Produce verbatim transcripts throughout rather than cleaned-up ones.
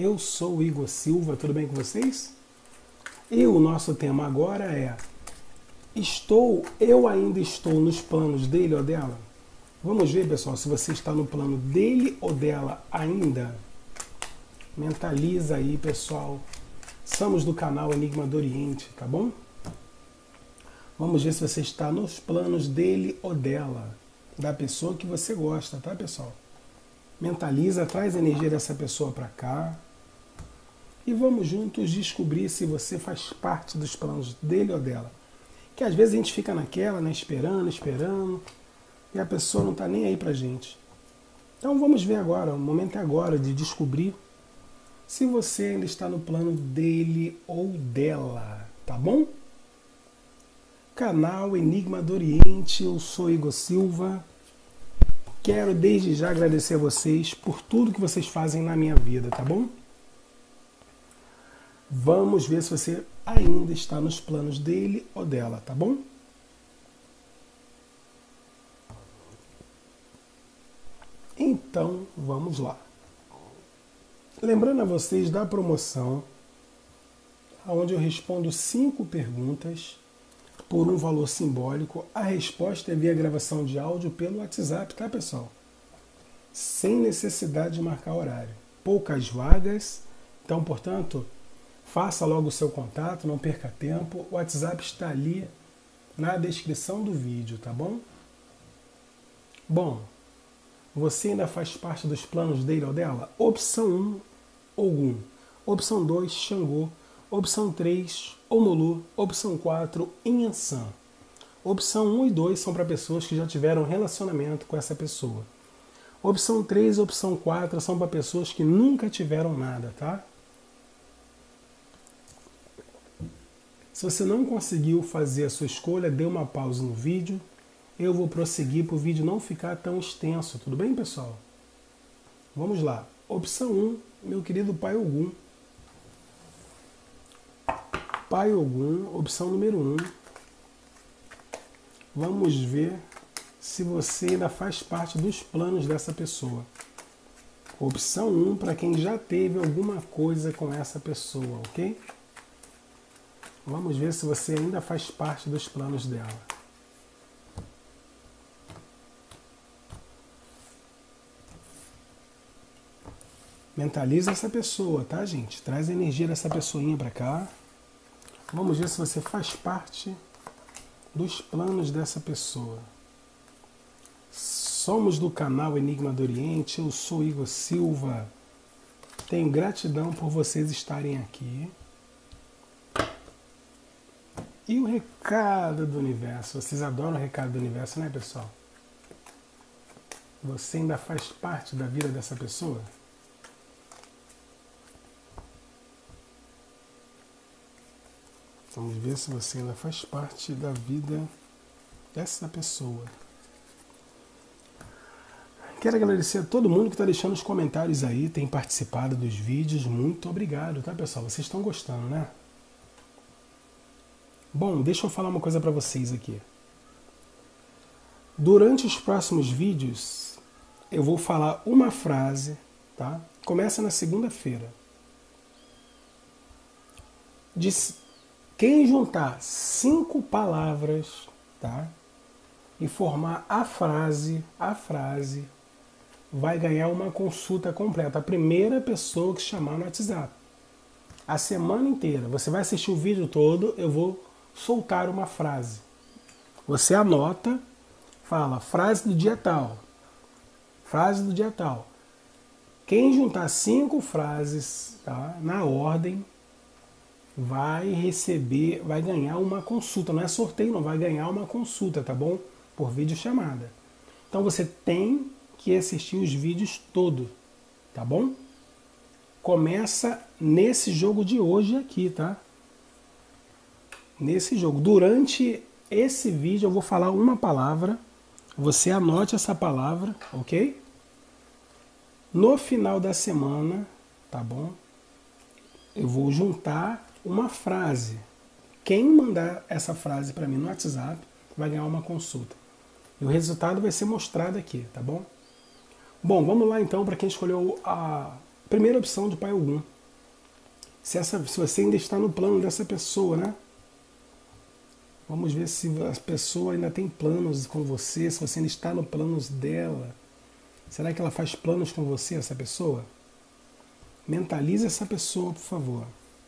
Eu sou o Igor Silva, tudo bem com vocês? E o nosso tema agora é: estou, eu ainda estou nos planos dele ou dela? Vamos ver, pessoal, se você está no plano dele ou dela ainda. Mentaliza aí, pessoal. Somos do canal Enigma do Oriente, tá bom? Vamos ver se você está nos planos dele ou dela, da pessoa que você gosta, tá, pessoal? Mentaliza, traz a energia dessa pessoa para cá. E vamos juntos descobrir se você faz parte dos planos dele ou dela. Que às vezes a gente fica naquela, né, esperando, esperando, e a pessoa não está nem aí pra gente. Então vamos ver agora, o momento é agora de descobrir se você ainda está no plano dele ou dela, tá bom? Canal Enigma do Oriente, eu sou Igor Silva. Quero desde já agradecer a vocês por tudo que vocês fazem na minha vida, tá bom? Vamos ver se você ainda está nos planos dele ou dela, tá bom? Então, vamos lá. Lembrando a vocês da promoção, onde eu respondo cinco perguntas por um valor simbólico. A resposta é via gravação de áudio pelo WhatsApp, tá, pessoal? Sem necessidade de marcar horário. Poucas vagas, então, portanto, faça logo o seu contato, não perca tempo. O WhatsApp está ali na descrição do vídeo, tá bom? Bom, você ainda faz parte dos planos dele ou dela? Opção um, Ogum. Opção dois, Xangô. Opção três, Omulu. Opção quatro, Inhansã. Opção um e dois são para pessoas que já tiveram relacionamento com essa pessoa. Opção três e opção quatro são para pessoas que nunca tiveram nada, tá? Se você não conseguiu fazer a sua escolha, dê uma pausa no vídeo. Eu vou prosseguir para o vídeo não ficar tão extenso, tudo bem, pessoal? Vamos lá. Opção um, meu querido Pai Ogum. Pai Ogum, opção número um. Vamos ver se você ainda faz parte dos planos dessa pessoa. Opção um, para quem já teve alguma coisa com essa pessoa, ok? Vamos ver se você ainda faz parte dos planos dela. Mentaliza essa pessoa, tá, gente? Traz a energia dessa pessoinha para cá. Vamos ver se você faz parte dos planos dessa pessoa. Somos do canal Enigma do Oriente, eu sou Igor Silva. Tenho gratidão por vocês estarem aqui. E o recado do universo? Vocês adoram o recado do universo, né, pessoal? Você ainda faz parte da vida dessa pessoa? Vamos ver se você ainda faz parte da vida dessa pessoa. Quero agradecer a todo mundo que está deixando os comentários aí, tem participado dos vídeos. Muito obrigado, tá, pessoal? Vocês estão gostando, né? Bom, deixa eu falar uma coisa para vocês aqui. Durante os próximos vídeos, eu vou falar uma frase, tá? Começa na segunda-feira. De quem juntar cinco palavras, tá? E formar a frase, a frase, vai ganhar uma consulta completa. A primeira pessoa que chamar no WhatsApp. A semana inteira. Você vai assistir o vídeo todo, eu vou soltar uma frase. Você anota, fala, frase do dia tal. Frase do dia tal. Quem juntar cinco frases, tá, na ordem, vai receber, vai ganhar uma consulta. Não é sorteio, não, vai ganhar uma consulta, tá bom? Por videochamada. Então você tem que assistir os vídeos todos, tá bom? Começa nesse jogo de hoje aqui, tá? Nesse jogo. Durante esse vídeo eu vou falar uma palavra, você anote essa palavra, ok? No final da semana, tá bom? Eu vou juntar uma frase. Quem mandar essa frase para mim no WhatsApp vai ganhar uma consulta. E o resultado vai ser mostrado aqui, tá bom? Bom, vamos lá então para quem escolheu a Primeira opção de pai Ogum. Se, essa, se você ainda está no plano dessa pessoa, né? Vamos ver se a pessoa ainda tem planos com você, se você ainda está no planos dela. Será que ela faz planos com você, essa pessoa? Mentalize essa pessoa, por favor.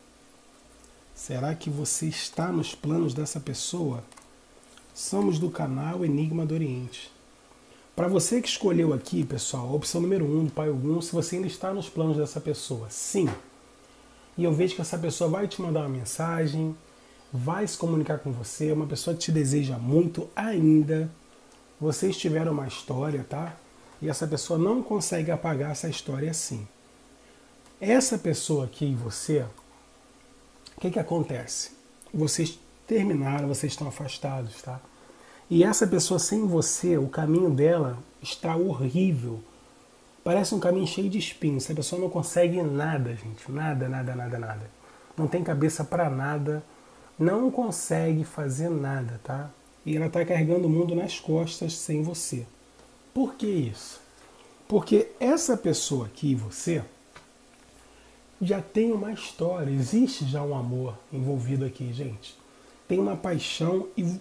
Será que você está nos planos dessa pessoa? Somos do canal Enigma do Oriente. Para você que escolheu aqui, pessoal, a opção número um do pai Ogum, se você ainda está nos planos dessa pessoa, sim. E eu vejo que essa pessoa vai te mandar uma mensagem, vai se comunicar com você, uma pessoa que te deseja muito ainda. Vocês tiveram uma história, tá? E essa pessoa não consegue apagar essa história assim. Essa pessoa aqui e você, o que que acontece? Vocês terminaram, vocês estão afastados, tá? E essa pessoa sem você, o caminho dela está horrível. Parece um caminho cheio de espinhos. Essa pessoa não consegue nada, gente. Nada, nada, nada, nada. Não tem cabeça para nada. Não consegue fazer nada, tá? E ela está carregando o mundo nas costas sem você. Por que isso? Porque essa pessoa aqui, você, já tem uma história. Existe já um amor envolvido aqui, gente. Tem uma paixão e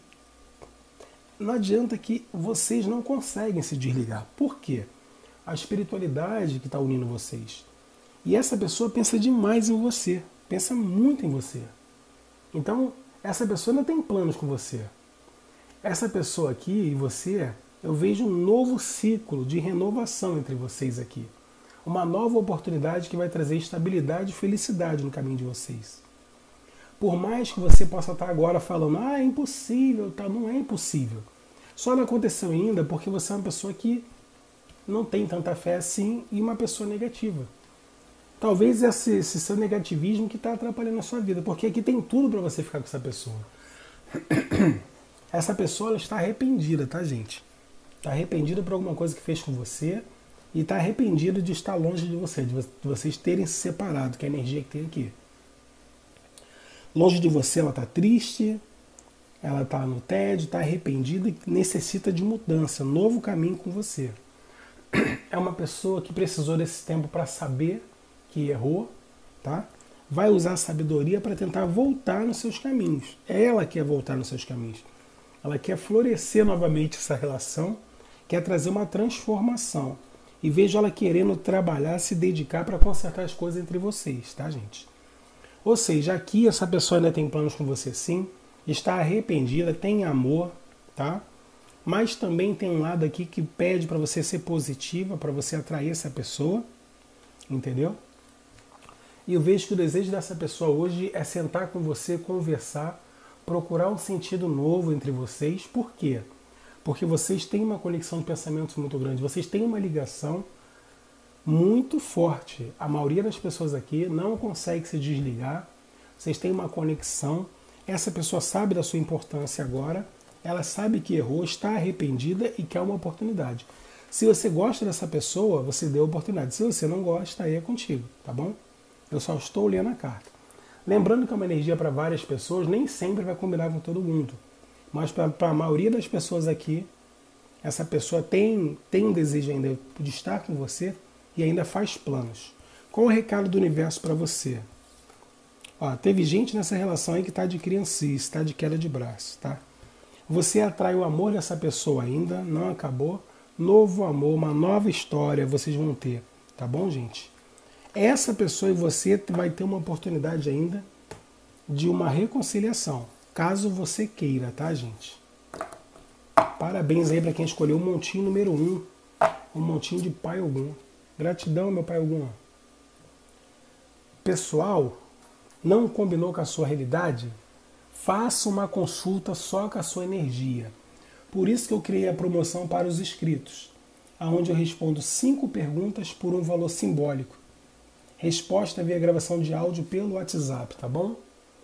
não adianta que vocês não conseguem se desligar. Por quê? A espiritualidade que está unindo vocês. E essa pessoa pensa demais em você. Pensa muito em você. Então, essa pessoa não tem planos com você. Essa pessoa aqui e você, eu vejo um novo ciclo de renovação entre vocês aqui. Uma nova oportunidade que vai trazer estabilidade e felicidade no caminho de vocês. Por mais que você possa estar agora falando, ah, é impossível, tá? Não é impossível. Só não aconteceu ainda porque você é uma pessoa que não tem tanta fé assim e uma pessoa negativa. Talvez esse, esse seu negativismo que está atrapalhando a sua vida, porque aqui tem tudo para você ficar com essa pessoa. Essa pessoa ela está arrependida, tá, gente? Está arrependida por alguma coisa que fez com você e está arrependida de estar longe de você, de vocês terem se separado, que é a energia que tem aqui. Longe de você, ela está triste, ela está no tédio, está arrependida e necessita de mudança, novo caminho com você. É uma pessoa que precisou desse tempo para saber que errou, tá? Vai usar a sabedoria para tentar voltar nos seus caminhos. Ela quer voltar nos seus caminhos. Ela quer florescer novamente essa relação, quer trazer uma transformação. E vejo ela querendo trabalhar, se dedicar para consertar as coisas entre vocês, tá, gente? Ou seja, aqui essa pessoa ainda tem planos com você sim, está arrependida, tem amor, tá? Mas também tem um lado aqui que pede para você ser positiva, para você atrair essa pessoa, entendeu? E eu vejo que o desejo dessa pessoa hoje é sentar com você, conversar, procurar um sentido novo entre vocês. Por quê? Porque vocês têm uma conexão de pensamentos muito grande, vocês têm uma ligação muito forte. A maioria das pessoas aqui não consegue se desligar, vocês têm uma conexão, essa pessoa sabe da sua importância agora, ela sabe que errou, está arrependida e quer uma oportunidade. Se você gosta dessa pessoa, você deu a oportunidade. Se você não gosta, aí é contigo, tá bom? Eu só estou lendo a carta. Lembrando que é uma energia para várias pessoas, nem sempre vai combinar com todo mundo. Mas para a maioria das pessoas aqui, essa pessoa tem, tem um desejo ainda de estar com você e ainda faz planos. Qual o recado do universo para você? Ó, teve gente nessa relação aí que está de criancice, está de queda de braço, tá? Você atrai o amor dessa pessoa ainda, não acabou. Novo amor, uma nova história vocês vão ter, tá bom, gente? Essa pessoa e você vai ter uma oportunidade ainda de uma reconciliação, caso você queira, tá, gente? Parabéns aí para quem escolheu o montinho número um, o montinho de Pai Ogum. Gratidão, meu Pai Ogum. Pessoal, não combinou com a sua realidade? Faça uma consulta só com a sua energia. Por isso que eu criei a promoção para os inscritos, onde eu respondo cinco perguntas por um valor simbólico. Resposta via gravação de áudio pelo WhatsApp, tá bom?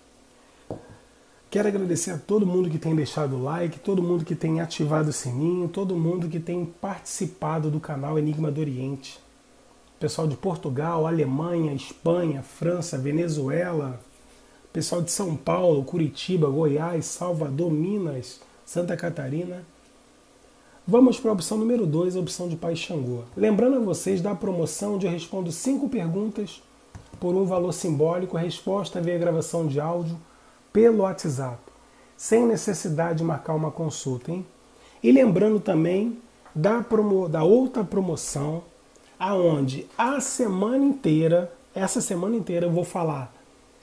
Quero agradecer a todo mundo que tem deixado o like, todo mundo que tem ativado o sininho, todo mundo que tem participado do canal Enigma do Oriente. Pessoal de Portugal, Alemanha, Espanha, França, Venezuela, pessoal de São Paulo, Curitiba, Goiás, Salvador, Minas, Santa Catarina. Vamos para a opção número dois, a opção de Pai Xangô. Lembrando a vocês da promoção onde eu respondo cinco perguntas por um valor simbólico, resposta via gravação de áudio pelo WhatsApp, sem necessidade de marcar uma consulta, hein? E lembrando também da, promo, da outra promoção, aonde a semana inteira, essa semana inteira eu vou falar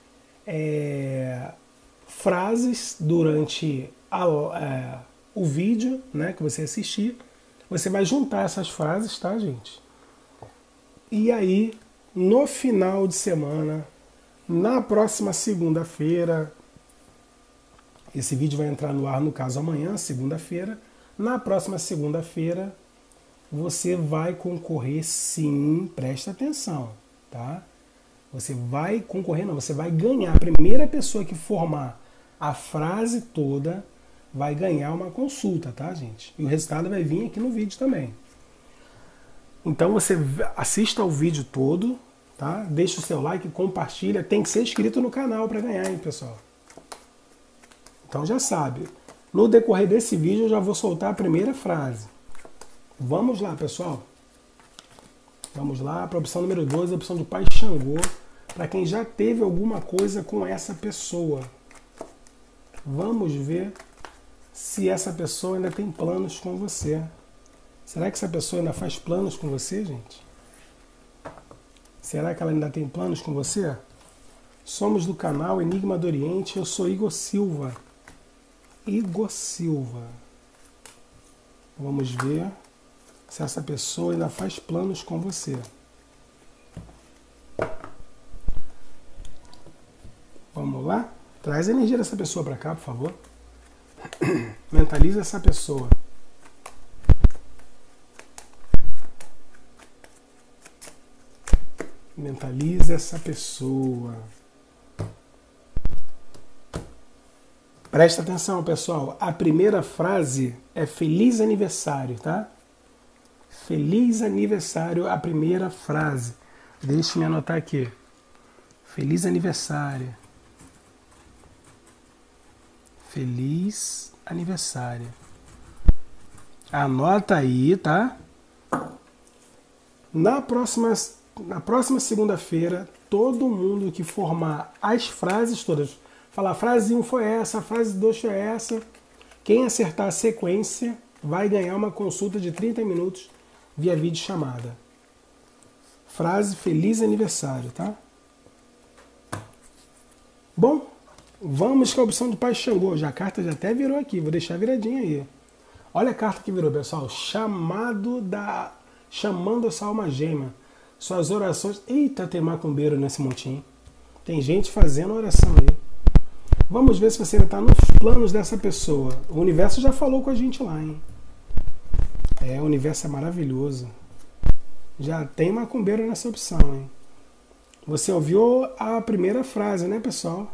é, frases durante a, é, o vídeo, né, que você assistir. Você vai juntar essas frases, tá, gente? E aí, no final de semana, na próxima segunda-feira, esse vídeo vai entrar no ar, no caso, amanhã, segunda-feira. Na próxima segunda-feira, você vai concorrer sim, presta atenção, tá? Você vai concorrer, não, você vai ganhar. A primeira pessoa que formar a frase toda vai ganhar uma consulta, tá, gente? E o resultado vai vir aqui no vídeo também. Então você assista ao vídeo todo, tá? Deixa o seu like, compartilha. Tem que ser inscrito no canal para ganhar, hein, pessoal? Então já sabe. No decorrer desse vídeo eu já vou soltar a primeira frase. Vamos lá, pessoal. Vamos lá para a opção número dois, a opção do Pai Xangô, para quem já teve alguma coisa com essa pessoa. Vamos ver se essa pessoa ainda tem planos com você. Será que essa pessoa ainda faz planos com você, gente? Será que ela ainda tem planos com você? Somos do canal Enigma do Oriente, eu sou Igor Silva. Igor Silva. Vamos ver se essa pessoa ainda faz planos com você. Vamos lá? Traz a energia dessa pessoa para cá, por favor. Mentaliza essa pessoa. Mentaliza essa pessoa. Presta atenção, pessoal. A primeira frase é feliz aniversário, tá? Feliz aniversário, a primeira frase. Deixa eu me anotar aqui. Feliz aniversário. Feliz aniversário. Anota aí, tá? Na próxima, na próxima segunda-feira, todo mundo que formar as frases todas, falar a frase um foi essa, a frase dois foi essa, quem acertar a sequência vai ganhar uma consulta de trinta minutos via videochamada. Frase feliz aniversário, tá? Bom, vamos com a opção do Pai Xangô. Já a carta já até virou aqui, vou deixar viradinha aí. Olha a carta que virou, pessoal. Chamado da... Chamando a sua alma gêmea. Suas orações... Eita, tem macumbeiro nesse montinho. Tem gente fazendo oração aí. Vamos ver se você ainda está nos planos dessa pessoa. O universo já falou com a gente lá, hein? É, o universo é maravilhoso. Já tem macumbeiro nessa opção, hein? Você ouviu a primeira frase, né, pessoal?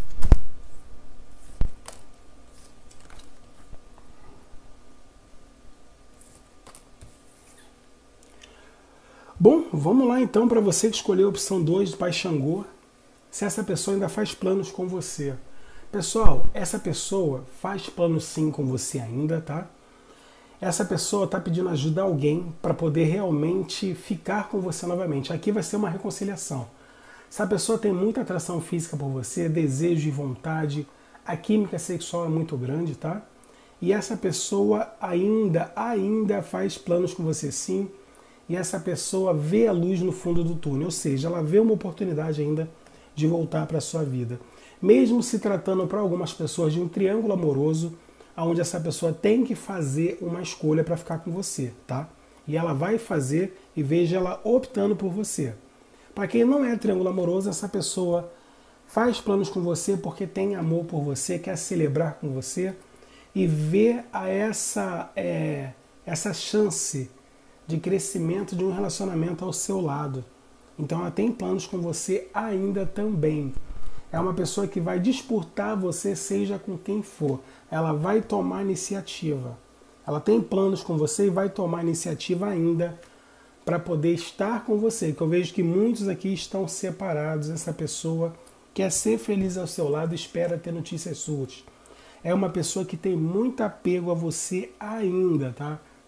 Bom, vamos lá então para você que escolheu a opção dois do Pai Xangô, se essa pessoa ainda faz planos com você. Pessoal, essa pessoa faz planos sim com você ainda, tá? Essa pessoa está pedindo ajuda a alguém para poder realmente ficar com você novamente. Aqui vai ser uma reconciliação. Essa pessoa tem muita atração física por você, desejo e vontade, a química sexual é muito grande, tá? E essa pessoa ainda, ainda faz planos com você sim, e essa pessoa vê a luz no fundo do túnel, ou seja, ela vê uma oportunidade ainda de voltar para a sua vida. Mesmo se tratando para algumas pessoas de um triângulo amoroso, onde essa pessoa tem que fazer uma escolha para ficar com você, tá? E ela vai fazer e veja ela optando por você. Para quem não é triângulo amoroso, essa pessoa faz planos com você porque tem amor por você, quer celebrar com você e vê a essa, é, essa chance de crescimento de um relacionamento ao seu lado. Então ela tem planos com você ainda também. É uma pessoa que vai disputar você, seja com quem for. Ela vai tomar iniciativa. Ela tem planos com você e vai tomar iniciativa ainda para poder estar com você. Que eu vejo que muitos aqui estão separados. Essa pessoa quer ser feliz ao seu lado e espera ter notícias suas. É uma pessoa que tem muito apego a você ainda, tá?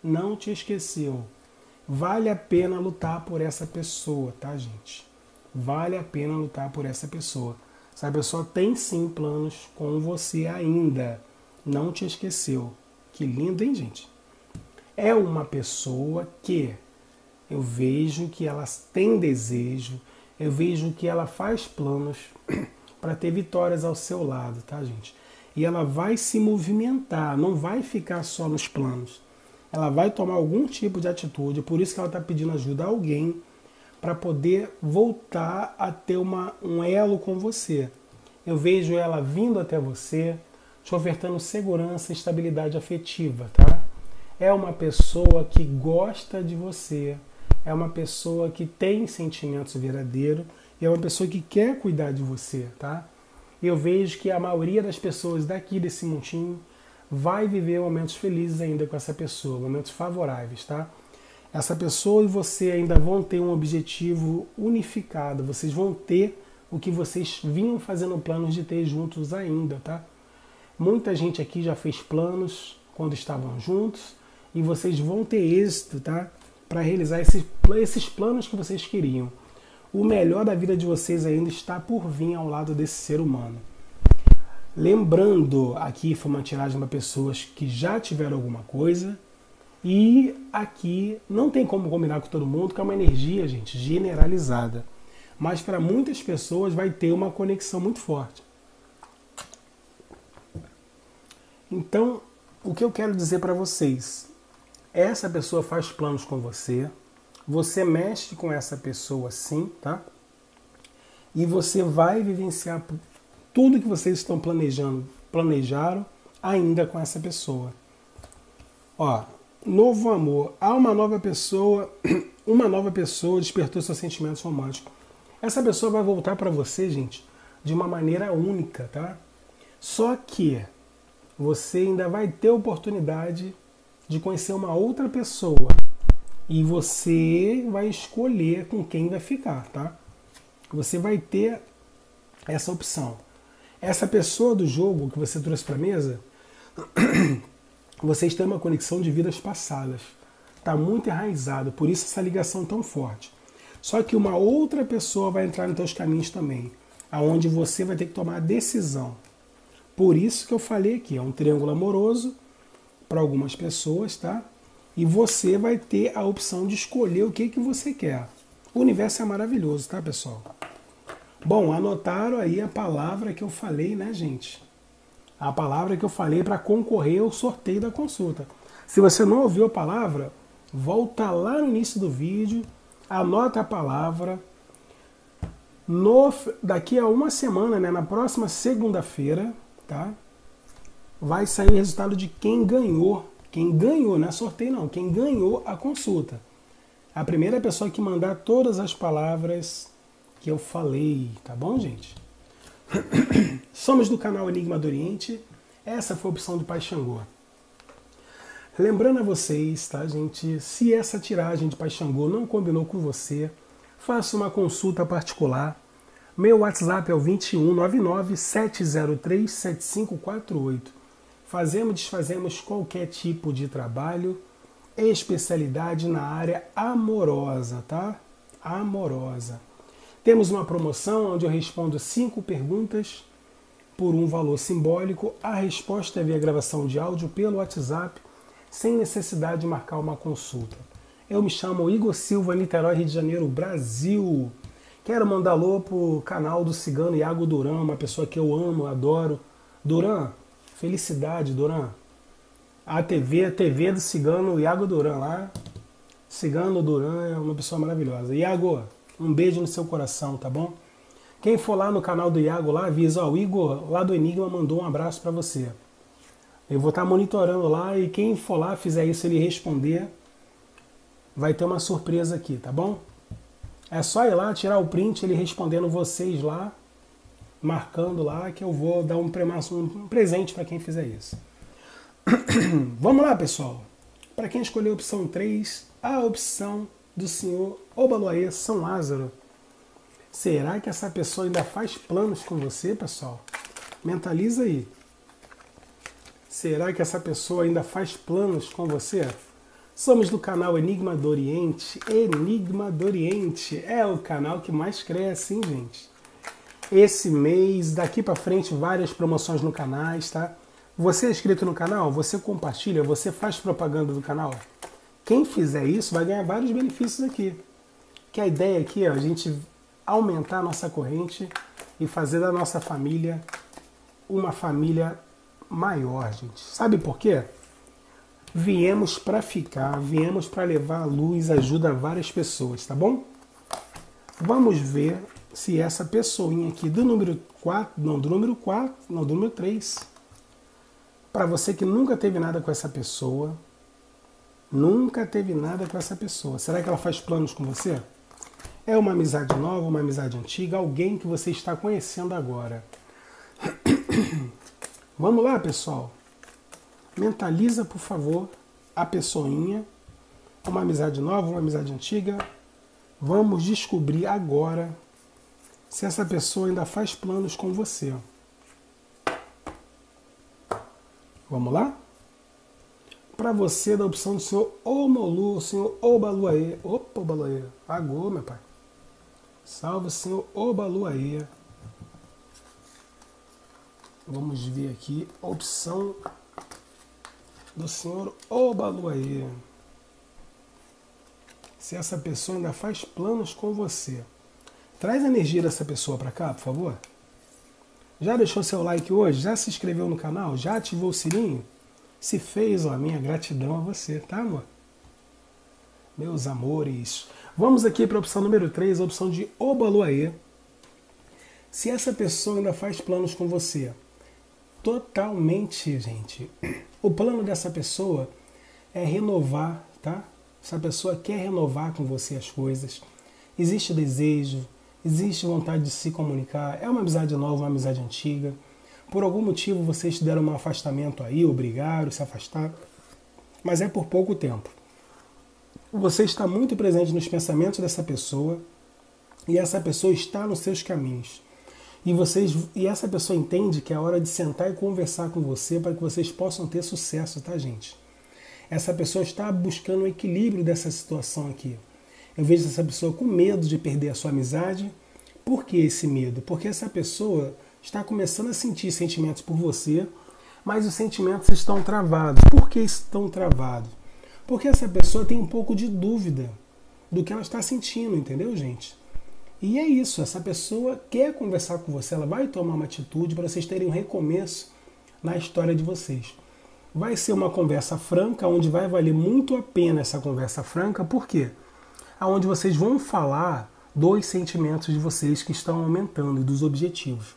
não te esqueceu. Vale a pena lutar por essa pessoa, tá, gente? Vale a pena lutar por essa pessoa. Essa pessoa tem sim planos com você ainda. Não te esqueceu. Que lindo, hein, gente? É uma pessoa que eu vejo que ela tem desejo, eu vejo que ela faz planos para ter vitórias ao seu lado, tá, gente? E ela vai se movimentar, não vai ficar só nos planos. Ela vai tomar algum tipo de atitude, por isso que ela está pedindo ajuda a alguém para poder voltar a ter uma, um elo com você. Eu vejo ela vindo até você, te ofertando segurança e estabilidade afetiva, tá? É uma pessoa que gosta de você, é uma pessoa que tem sentimentos verdadeiros e é uma pessoa que quer cuidar de você, tá? Eu vejo que a maioria das pessoas daqui desse montinho vai viver momentos felizes ainda com essa pessoa, momentos favoráveis, tá? Essa pessoa e você ainda vão ter um objetivo unificado, vocês vão ter o que vocês vinham fazendo planos de ter juntos ainda, tá? Muita gente aqui já fez planos quando estavam juntos e vocês vão ter êxito, tá? Para realizar esses, esses planos que vocês queriam. O melhor da vida de vocês ainda está por vir ao lado desse ser humano. Lembrando, aqui foi uma tiragem para pessoas que já tiveram alguma coisa e aqui não tem como combinar com todo mundo, que é uma energia, gente, generalizada. Mas para muitas pessoas vai ter uma conexão muito forte. Então, o que eu quero dizer para vocês, essa pessoa faz planos com você, você mexe com essa pessoa sim, tá? E você vai vivenciar tudo que vocês estão planejando, planejaram ainda com essa pessoa. Ó, novo amor, há uma nova pessoa, uma nova pessoa despertou seus sentimentos românticos. Essa pessoa vai voltar para você, gente, de uma maneira única, tá? Só que você ainda vai ter oportunidade de conhecer uma outra pessoa e você vai escolher com quem vai ficar, tá? Você vai ter essa opção. Essa pessoa do jogo que você trouxe para a mesa, vocês têm uma conexão de vidas passadas. Está muito enraizado, por isso essa ligação tão forte. Só que uma outra pessoa vai entrar nos teus caminhos também, aonde você vai ter que tomar a decisão. Por isso que eu falei aqui, é um triângulo amoroso para algumas pessoas, tá? E você vai ter a opção de escolher o que, que você quer. O universo é maravilhoso, tá, pessoal? Bom, anotaram aí a palavra que eu falei, né, gente? A palavra que eu falei para concorrer ao sorteio da consulta. Se você não ouviu a palavra, volta lá no início do vídeo, anota a palavra. No, daqui a uma semana, né, na próxima segunda-feira, tá? Vai sair o resultado de quem ganhou. Quem ganhou, não é sorteio não, quem ganhou a consulta. A primeira pessoa que mandar todas as palavras que eu falei, tá bom, gente? Somos do canal Enigma do Oriente. Essa foi a opção do Pai Xangô. Lembrando a vocês, tá, gente? Se essa tiragem de Pai Xangô não combinou com você, faça uma consulta particular. Meu WhatsApp é o vinte e um, nove nove, sete zero três, sete cinco quatro oito. Fazemos, desfazemos qualquer tipo de trabalho, especialidade na área amorosa, tá? Amorosa. Temos uma promoção onde eu respondo cinco perguntas por um valor simbólico. A resposta é via gravação de áudio pelo WhatsApp, sem necessidade de marcar uma consulta. Eu me chamo Igor Silva, Niterói, Rio de Janeiro, Brasil. Quero mandar alô pro canal do Cigano Iago Duran, uma pessoa que eu amo, adoro. Duran, felicidade, Duran. A T V, a T V do Cigano Iago Duran lá. Cigano Duran é uma pessoa maravilhosa. Iago, um beijo no seu coração, tá bom? Quem for lá no canal do Iago, lá avisa, ó, o Igor lá do Enigma mandou um abraço para você. Eu vou estar monitorando lá e quem for lá, fizer isso, ele responder, vai ter uma surpresa aqui, tá bom? É só ir lá, tirar o print, ele respondendo vocês lá, marcando lá, que eu vou dar um, um presente para quem fizer isso. Vamos lá, pessoal. Para quem escolheu a opção três, a opção do senhor Obaloaê São Lázaro. Será que essa pessoa ainda faz planos com você, pessoal? Mentaliza aí. Será que essa pessoa ainda faz planos com você? Somos do canal Enigma do Oriente. Enigma do Oriente é o canal que mais cresce, hein, gente? Esse mês, daqui pra frente, várias promoções no canal, tá? Você é inscrito no canal? Você compartilha? Você faz propaganda do canal? Quem fizer isso vai ganhar vários benefícios aqui. Que a ideia aqui é a gente aumentar a nossa corrente e fazer da nossa família uma família maior, gente. Sabe por quê? Viemos para ficar, viemos para levar a luz, ajuda a várias pessoas, tá bom? Vamos ver se essa pessoinha aqui do número quatro, não, do número quatro, não, do número três. Para você que nunca teve nada com essa pessoa, nunca teve nada com essa pessoa, será que ela faz planos com você? É uma amizade nova, uma amizade antiga, alguém que você está conhecendo agora. Vamos lá, pessoal. Mentaliza, por favor, a pessoinha. Uma amizade nova, uma amizade antiga. Vamos descobrir agora se essa pessoa ainda faz planos com você. Vamos lá? Para você, da opção do senhor Omolu, o senhor Obaluaê. Opa, Obaluaê. Agô, meu pai. Salve, senhor Obaluaê. Vamos ver aqui a opção do senhor Obaluaê. Se essa pessoa ainda faz planos com você. Traz a energia dessa pessoa para cá, por favor. Já deixou seu like hoje? Já se inscreveu no canal? Já ativou o sininho? Se fez, ó, minha gratidão a você, tá, amor? Meus amores. Vamos aqui para a opção número três, a opção de Obaluaê. Se essa pessoa ainda faz planos com você. Totalmente, gente. O plano dessa pessoa é renovar, tá? Essa pessoa quer renovar com você as coisas. Existe desejo, existe vontade de se comunicar. É uma amizade nova, uma amizade antiga. Por algum motivo vocês deram um afastamento aí, obrigaram a se afastar. Mas é por pouco tempo. Você está muito presente nos pensamentos dessa pessoa e essa pessoa está nos seus caminhos. E, vocês, e essa pessoa entende que é hora de sentar e conversar com você para que vocês possam ter sucesso, tá, gente? Essa pessoa está buscando o equilíbrio dessa situação aqui. Eu vejo essa pessoa com medo de perder a sua amizade. Por que esse medo? Porque essa pessoa está começando a sentir sentimentos por você, mas os sentimentos estão travados. Por que estão travados? Porque essa pessoa tem um pouco de dúvida do que ela está sentindo, entendeu, gente? E é isso, essa pessoa quer conversar com você, ela vai tomar uma atitude para vocês terem um recomeço na história de vocês. Vai ser uma conversa franca, onde vai valer muito a pena essa conversa franca, por quê? Onde vocês vão falar dos sentimentos de vocês que estão aumentando e dos objetivos.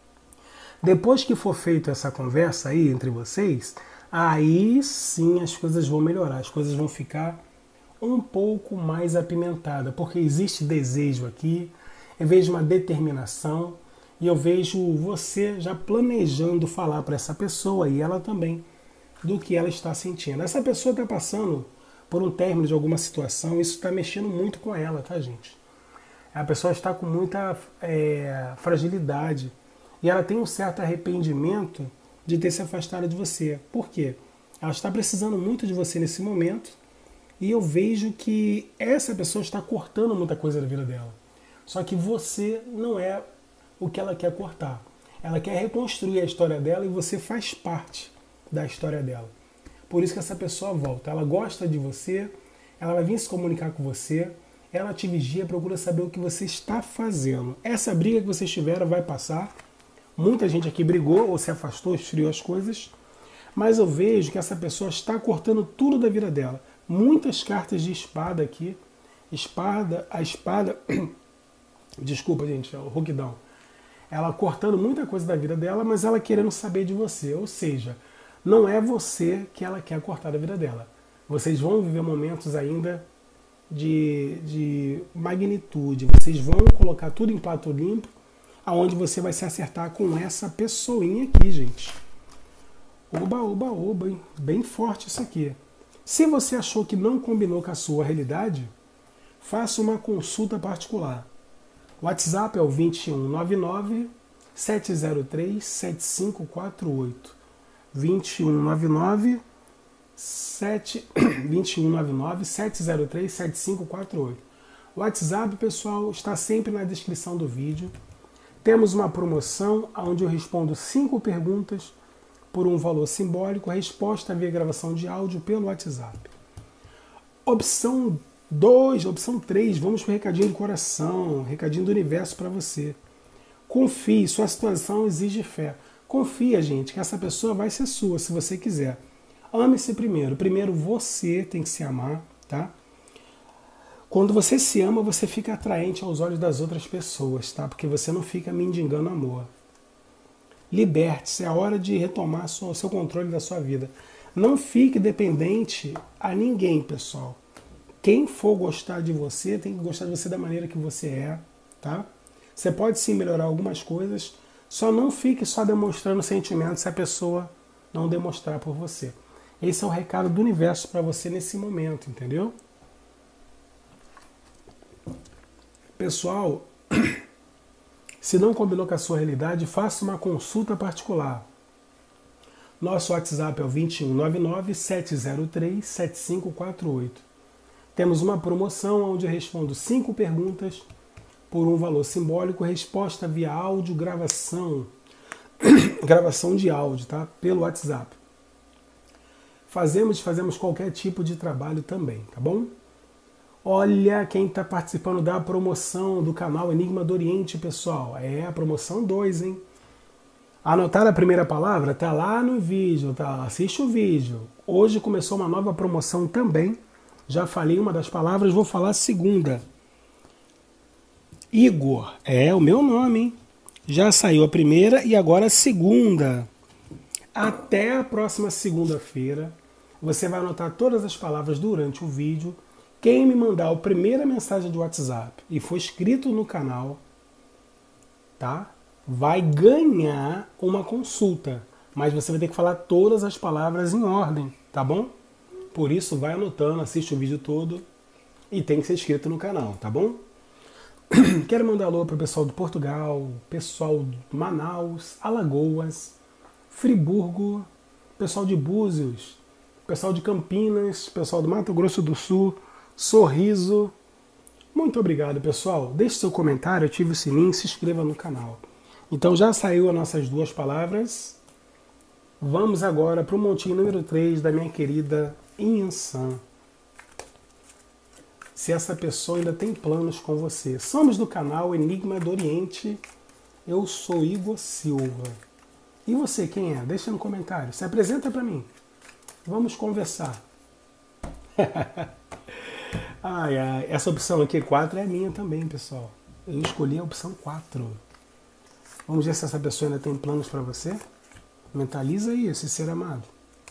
Depois que for feita essa conversa aí entre vocês, aí sim as coisas vão melhorar, as coisas vão ficar um pouco mais apimentada, porque existe desejo aqui, eu vejo uma determinação e eu vejo você já planejando falar para essa pessoa e ela também do que ela está sentindo. Essa pessoa está passando por um término de alguma situação, isso está mexendo muito com ela, tá, gente? A pessoa está com muita é, fragilidade e ela tem um certo arrependimento de ter se afastado de você. Por quê? Ela está precisando muito de você nesse momento. E eu vejo que essa pessoa está cortando muita coisa da vida dela. Só que você não é o que ela quer cortar. Ela quer reconstruir a história dela e você faz parte da história dela. Por isso que essa pessoa volta. Ela gosta de você, ela vai vir se comunicar com você, ela te vigia, procura saber o que você está fazendo. Essa briga que vocês tiveram vai passar. Muita gente aqui brigou ou se afastou, esfriou as coisas. Mas eu vejo que essa pessoa está cortando tudo da vida dela. Muitas cartas de espada aqui. Espada, a espada... Desculpa, gente, é o roquidão. Ela cortando muita coisa da vida dela, mas ela querendo saber de você. Ou seja, não é você que ela quer cortar da vida dela. Vocês vão viver momentos ainda de, de magnitude. Vocês vão colocar tudo em prato limpo, aonde você vai se acertar com essa pessoinha aqui, gente. Oba, oba, oba, hein? Bem forte isso aqui. Se você achou que não combinou com a sua realidade, faça uma consulta particular. O WhatsApp é o vinte e um, nove nove, sete zero três, sete cinco quatro oito. vinte e um, nove nove, sete dois um nove nove sete zero três sete cinco quatro oito. O WhatsApp, pessoal, está sempre na descrição do vídeo. Temos uma promoção onde eu respondo cinco perguntas por um valor simbólico, resposta via gravação de áudio pelo WhatsApp. Opção dois, opção três, vamos para o recadinho do coração, recadinho do universo para você. Confie, sua situação exige fé. Confia, gente, que essa pessoa vai ser sua, se você quiser. Ame-se primeiro. Primeiro você tem que se amar, tá? Quando você se ama, você fica atraente aos olhos das outras pessoas, tá? Porque você não fica mendigando amor. Liberte-se, é a hora de retomar o seu controle da sua vida. Não fique dependente a ninguém, pessoal. Quem for gostar de você, tem que gostar de você da maneira que você é, tá? Você pode sim melhorar algumas coisas, só não fique só demonstrando sentimentos se a pessoa não demonstrar por você. Esse é o recado do universo para você nesse momento, entendeu? Pessoal, se não combinou com a sua realidade, faça uma consulta particular. Nosso WhatsApp é o dois um nove nove sete zero três sete cinco quatro oito. Temos uma promoção onde eu respondo cinco perguntas por um valor simbólico, resposta via áudio, gravação, gravação de áudio, tá? Pelo WhatsApp. Fazemos, fazemos qualquer tipo de trabalho também, tá bom? Olha quem está participando da promoção do canal Enigma do Oriente, pessoal. É a promoção dois, hein? Anotaram a primeira palavra? Tá lá no vídeo, tá? Assiste o vídeo. Hoje começou uma nova promoção também. Já falei uma das palavras, vou falar a segunda. Igor, é o meu nome, hein? Já saiu a primeira e agora a segunda. Até a próxima segunda-feira, você vai anotar todas as palavras durante o vídeo. Quem me mandar a primeira mensagem de WhatsApp e for inscrito no canal, tá? Vai ganhar uma consulta. Mas você vai ter que falar todas as palavras em ordem, tá bom? Por isso, vai anotando, assiste o vídeo todo e tem que ser inscrito no canal, tá bom? Quero mandar alô para o pessoal do Portugal, pessoal de Manaus, Alagoas, Friburgo, pessoal de Búzios, pessoal de Campinas, pessoal do Mato Grosso do Sul, Sorriso. Muito obrigado, pessoal. Deixe seu comentário, ative o sininho e se inscreva no canal. Então já saiu as nossas duas palavras. Vamos agora para o montinho número três da minha querida Inhansã. Se essa pessoa ainda tem planos com você. Somos do canal Enigma do Oriente. Eu sou Igor Silva. E você, quem é? Deixa no comentário. Se apresenta para mim. Vamos conversar. Ai, ai. Essa opção aqui, quatro, é minha também, pessoal. Eu escolhi a opção quatro. Vamos ver se essa pessoa ainda tem planos para você. Mentaliza aí, esse ser amado.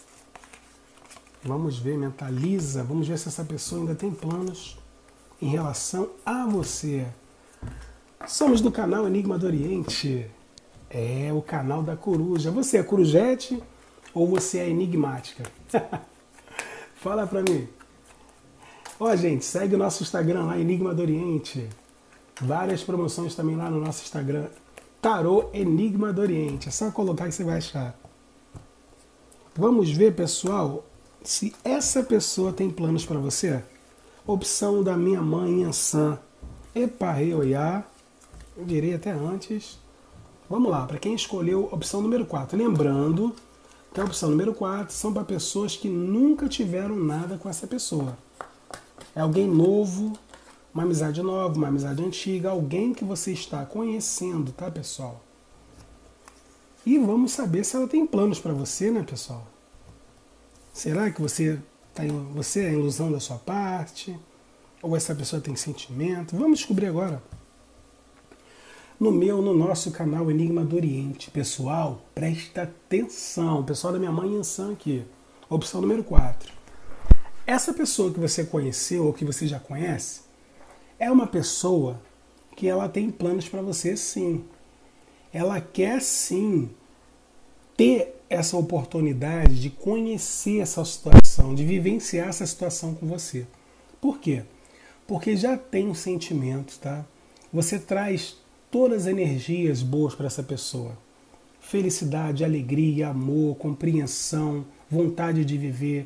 Vamos ver, mentaliza. Vamos ver se essa pessoa ainda tem planos em relação a você. Somos do canal Enigma do Oriente. É o canal da coruja. Você é corujete ou você é enigmática? Fala pra mim. Ó, gente, segue o nosso Instagram lá, Enigma do Oriente. Várias promoções também lá no nosso Instagram. Tarô Enigma do Oriente. É só colocar que você vai achar. Vamos ver, pessoal, se essa pessoa tem planos para você. Opção da minha mãe, Ansan. Epa, eu ia. Eu direi até antes. Vamos lá, para quem escolheu a opção número quatro. Lembrando que a opção número quatro são para pessoas que nunca tiveram nada com essa pessoa. É alguém novo, uma amizade nova, uma amizade antiga, alguém que você está conhecendo, tá, pessoal? E vamos saber se ela tem planos para você, né, pessoal? Será que você, tá em, você é a ilusão da sua parte? Ou essa pessoa tem sentimento? Vamos descobrir agora. No meu, no nosso canal Enigma do Oriente. Pessoal, presta atenção. Pessoal da minha mãe Ansan aqui. Opção número quatro. Essa pessoa que você conheceu ou que você já conhece é uma pessoa que ela tem planos para você, sim. Ela quer, sim, ter essa oportunidade de conhecer essa situação, de vivenciar essa situação com você. Por quê? Porque já tem um sentimento, tá? Você traz todas as energias boas para essa pessoa. Felicidade, alegria, amor, compreensão, vontade de viver.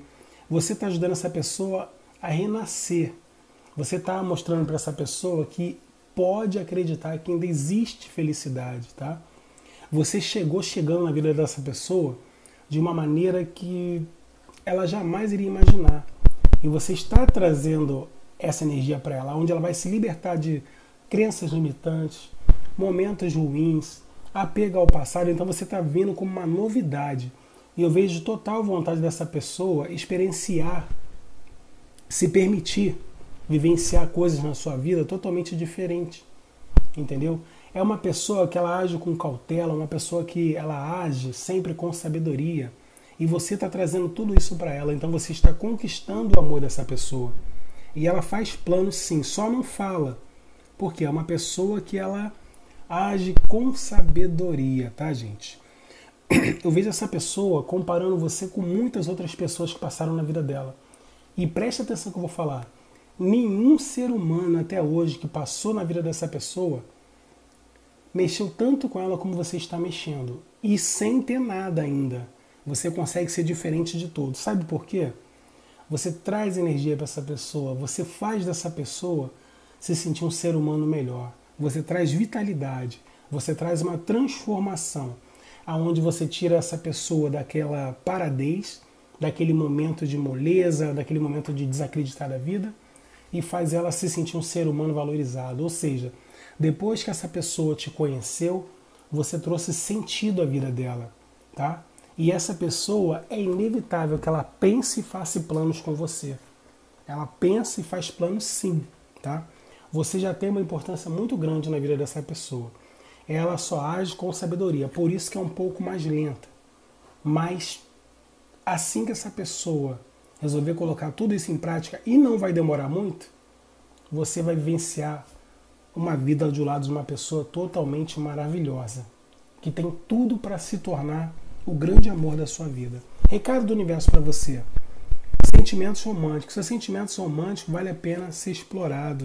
você está ajudando essa pessoa a renascer. Você está mostrando para essa pessoa que pode acreditar que ainda existe felicidade, tá? Você chegou chegando na vida dessa pessoa de uma maneira que ela jamais iria imaginar. E você está trazendo essa energia para ela, onde ela vai se libertar de crenças limitantes, momentos ruins, apego ao passado. Então você está vindo como uma novidade. E eu vejo total vontade dessa pessoa experienciar, se permitir vivenciar coisas na sua vida totalmente diferentes. Entendeu? É uma pessoa que ela age com cautela, uma pessoa que ela age sempre com sabedoria. E você está trazendo tudo isso para ela. Então você está conquistando o amor dessa pessoa. E ela faz planos sim, só não fala. Porque é uma pessoa que ela age com sabedoria, tá, gente? Eu vejo essa pessoa comparando você com muitas outras pessoas que passaram na vida dela. E preste atenção no que eu vou falar. Nenhum ser humano até hoje que passou na vida dessa pessoa mexeu tanto com ela como você está mexendo. E sem ter nada ainda. Você consegue ser diferente de todos. Sabe por quê? Você traz energia para essa pessoa. Você faz dessa pessoa se sentir um ser humano melhor. Você traz vitalidade. Você traz uma transformação. Aonde você tira essa pessoa daquela paradez, daquele momento de moleza, daquele momento de desacreditar da vida, e faz ela se sentir um ser humano valorizado. Ou seja, depois que essa pessoa te conheceu, você trouxe sentido à vida dela, tá? E essa pessoa é inevitável que ela pense e faça planos com você. Ela pensa e faz planos sim, tá? Você já tem uma importância muito grande na vida dessa pessoa. Ela só age com sabedoria, por isso que é um pouco mais lenta. Mas assim que essa pessoa resolver colocar tudo isso em prática, e não vai demorar muito, você vai vivenciar uma vida ao lado de uma pessoa totalmente maravilhosa, que tem tudo para se tornar o grande amor da sua vida. Recado do universo para você. Sentimentos românticos. Seus sentimentos românticos vale a pena ser explorado.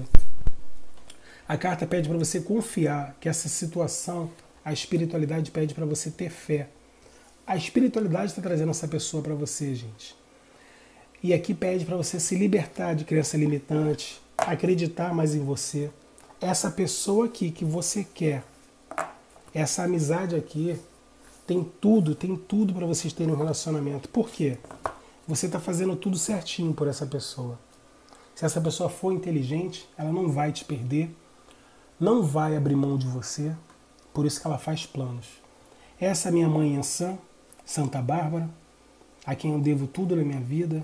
A carta pede para você confiar que essa situação, a espiritualidade pede para você ter fé. A espiritualidade está trazendo essa pessoa para você, gente. E aqui pede para você se libertar de crença limitante, acreditar mais em você. Essa pessoa aqui que você quer, essa amizade aqui, tem tudo, tem tudo para vocês terem um relacionamento. Por quê? Você está fazendo tudo certinho por essa pessoa. Se essa pessoa for inteligente, ela não vai te perder, não vai abrir mão de você, por isso que ela faz planos. Essa é a minha mãe Yansan, Santa Bárbara, a quem eu devo tudo na minha vida.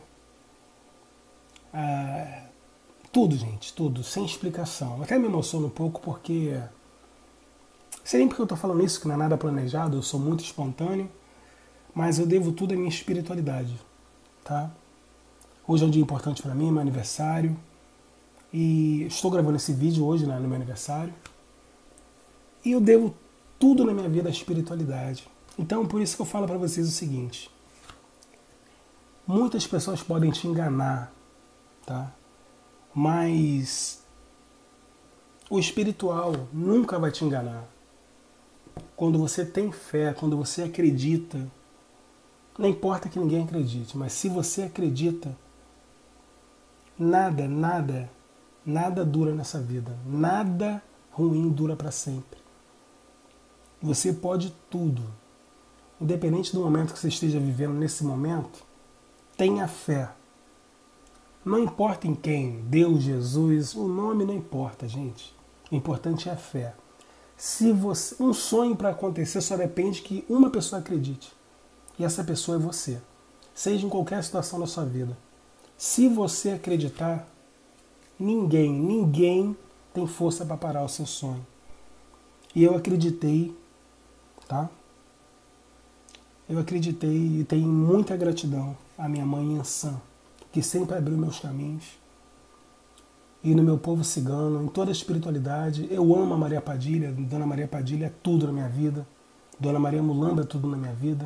Ah, tudo, gente, tudo, sem explicação. Até me emociono um pouco porque... Sei nem porque eu estou falando isso, que não é nada planejado, eu sou muito espontâneo, mas eu devo tudo à minha espiritualidade, tá? Hoje é um dia importante para mim, meu aniversário, e estou gravando esse vídeo hoje, né, no meu aniversário, e eu devo tudo na minha vida à espiritualidade. Então, por isso que eu falo para vocês o seguinte: muitas pessoas podem te enganar, tá? Mas o espiritual nunca vai te enganar. Quando você tem fé, quando você acredita, não importa que ninguém acredite, mas se você acredita, nada, nada, nada dura nessa vida. Nada ruim dura para sempre. Você pode tudo. Independente do momento que você esteja vivendo nesse momento, tenha fé. Não importa em quem, Deus, Jesus, o nome não importa, gente. O importante é a fé. Se você, um sonho para acontecer só depende que uma pessoa acredite. E essa pessoa é você. Seja em qualquer situação da sua vida. Se você acreditar, ninguém, ninguém tem força para parar o seu sonho. E eu acreditei, tá? Eu acreditei e tenho muita gratidão à minha mãe Yansan, que sempre abriu meus caminhos. E no meu povo cigano, em toda a espiritualidade. Eu amo a Maria Padilha. Dona Maria Padilha é tudo na minha vida. Dona Maria Mulamba é tudo na minha vida.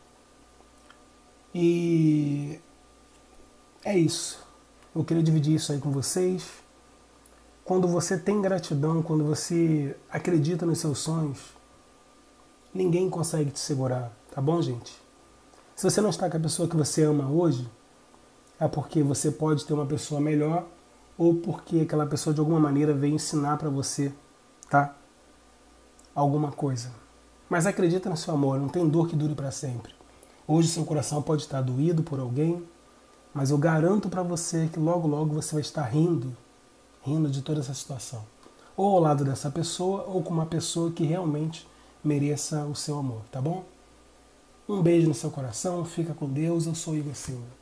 E é isso. Eu queria dividir isso aí com vocês. Quando você tem gratidão, quando você acredita nos seus sonhos, ninguém consegue te segurar. Tá bom, gente? Se você não está com a pessoa que você ama hoje, é porque você pode ter uma pessoa melhor ou porque aquela pessoa de alguma maneira veio ensinar para você, tá? Alguma coisa. Mas acredita no seu amor, não tem dor que dure para sempre. Hoje seu coração pode estar doído por alguém, mas eu garanto para você que logo logo você vai estar rindo, rindo de toda essa situação. Ou ao lado dessa pessoa, ou com uma pessoa que realmente mereça o seu amor, tá bom? Um beijo no seu coração, fica com Deus, eu sou Igor Silva.